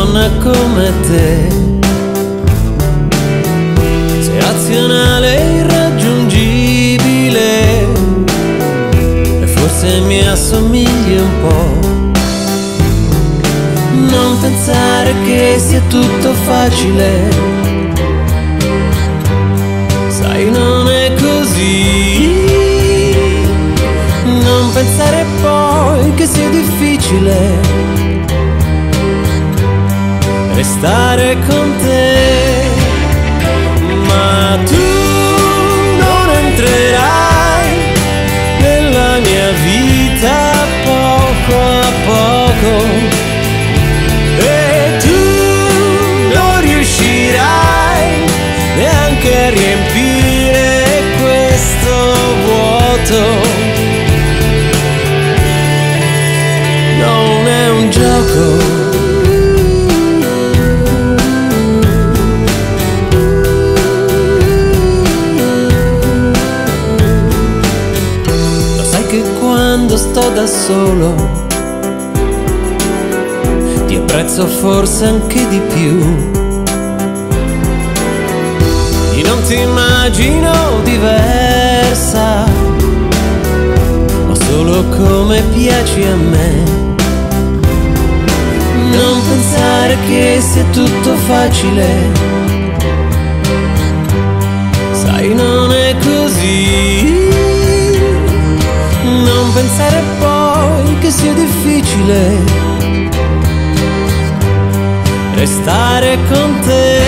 donna come te. Sei razionale e irraggiungibile e forse mi assomigli un po'. Non pensare che sia tutto facile, sai non è così. Non pensare poi che sia difficile restare con te, ma tu non entrerai nella mia vita poco a poco, e tu non riuscirai neanche a riempire questo vuoto. Non è un gioco. Quando sto da solo ti apprezzo forse anche di più. Io non ti immagino diversa, ma solo come piaci a me. Non pensare che sia tutto facile, sai non è così. Non pensare poi che sia difficile restare con te,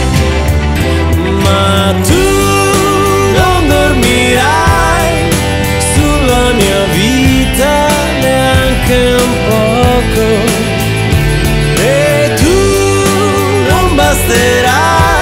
ma tu non dormirai sulla mia vita neanche un poco, e tu non basterai